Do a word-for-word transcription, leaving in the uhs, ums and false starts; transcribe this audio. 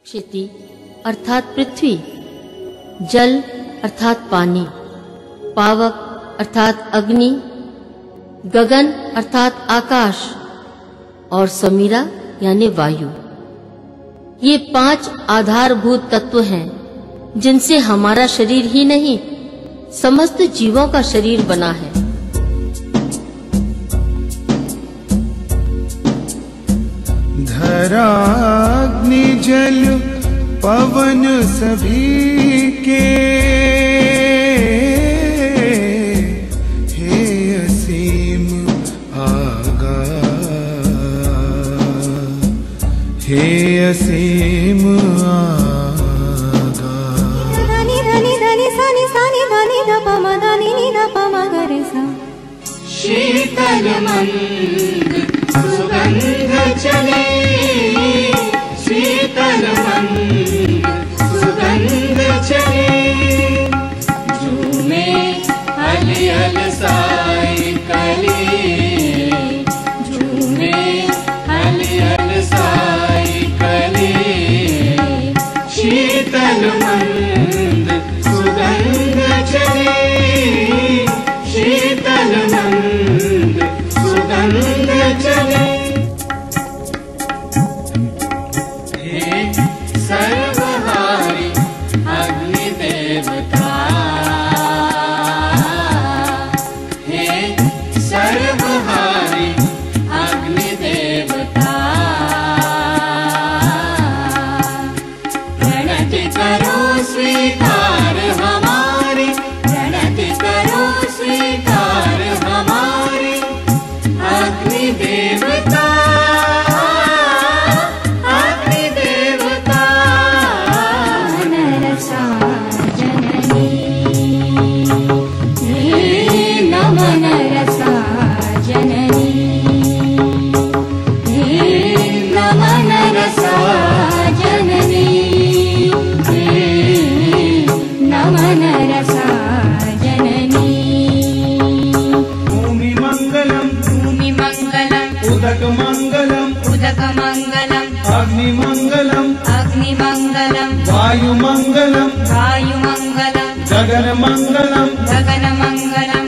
क्षिति अर्थात पृथ्वी, जल अर्थात पानी, पावक अर्थात अग्नि, गगन अर्थात आकाश और समीरा यानी वायु। ये पांच आधारभूत तत्व हैं जिनसे हमारा शरीर ही नहीं समस्त जीवों का शरीर बना है। धरा अग्नि जल पवन सभी के, हे असीम आगा, हे असीम आगा। धनी धनी धनी सानी सानी धनी ध प म धनी नि ध प म ग रे सा। शीतल मंद सुगंध चले, शीतल मंद सुगंध चले, झूमे हल हल साई कली, झूमे हल हल साई कली, शीतल मंद सुगंध चले, शीतल मंद सुगंध चले। सर्वहारी अग्नि देवता, हे सर्वहारी अग्नि देवता, प्रणति करो स्वीकार हमारी, प्रणति करो स्वीकार हमारी, अग्नि देवता नमन रसा जननी, नमन रसा जननी, नमन रसा जननी। भूमि मंगलम भूमि मंगलम, उदक मंगलम उदक मंगलम, अग्नि मंगलम अग्नि मंगलम, वायु मंगलम वायु मंगलम, गगन मंगलम गगन मंगलम,